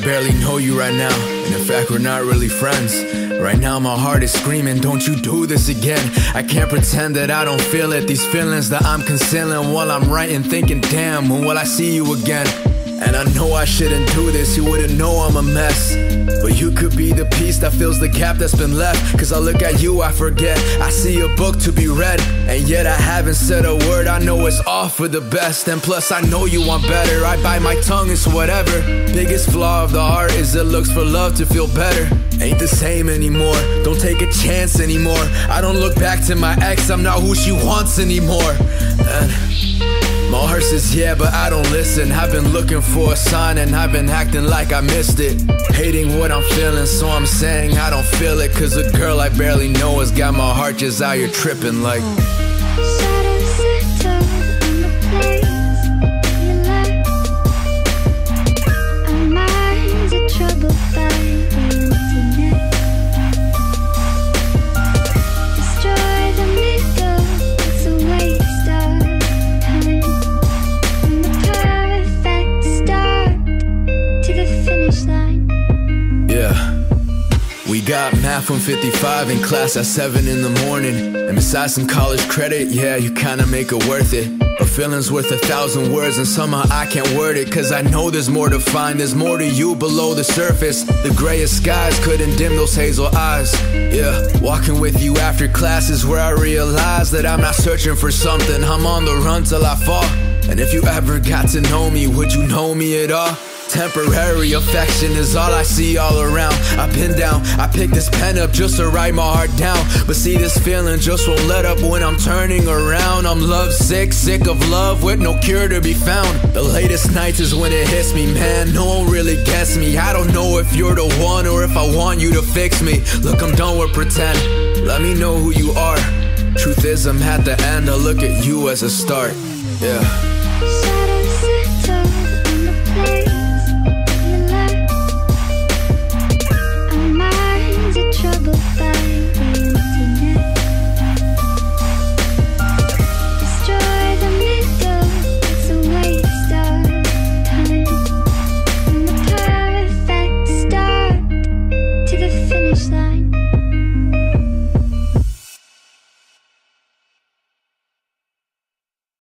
barely know you right now, and in fact we're not really friends. Right now my heart is screaming, don't you do this again. I can't pretend that I don't feel it. These feelings that I'm concealing while I'm writing, thinking, damn, when will I see you again? And I know I shouldn't do this, you wouldn't know I'm a mess, but you could be the piece that fills the gap that's been left. Cause I look at you, I forget, I see a book to be read, and yet I haven't said a word. I know it's all for the best, and plus I know you want better. I bite my tongue, it's whatever. Biggest flaw of the heart is it looks for love to feel better. Ain't the same anymore, don't take a chance anymore. I don't look back to my ex, I'm not who she wants anymore. And my heart says yeah, but I don't listen. I've been looking for a sign and I've been acting like I missed it. Hating what I'm feeling, so I'm saying I don't feel it. Cause a girl I barely know has got my heart just out here tripping like Shadows settle in the place you left. Our minds are troubled by the empty net. Destroy the middle, it's a waste of time. From the perfect start to the finish line. yeah. We got math from 55 in class at 7 in the morning. And besides some college credit, yeah, you kinda make it worth it. A feeling's worth 1,000 words, and somehow I can't word it. Cause I know there's more to find, there's more to you below the surface. The grayest skies couldn't dim those hazel eyes. Yeah, walking with you after class is where I realize that I'm not searching for something, I'm on the run till I fall. And if you ever got to know me, would you know me at all? Temporary affection is all I see all around. I've been down, I picked this pen up just to write my heart down. But see, this feeling just won't let up when I'm turning around. I'm lovesick, sick of love with no cure to be found. The latest nights is when it hits me, man, no one really gets me. I don't know if you're the one or if I want you to fix me. Look, I'm done with pretend, let me know who you are. Truth is I'm at the end, I look at you as a start, yeah.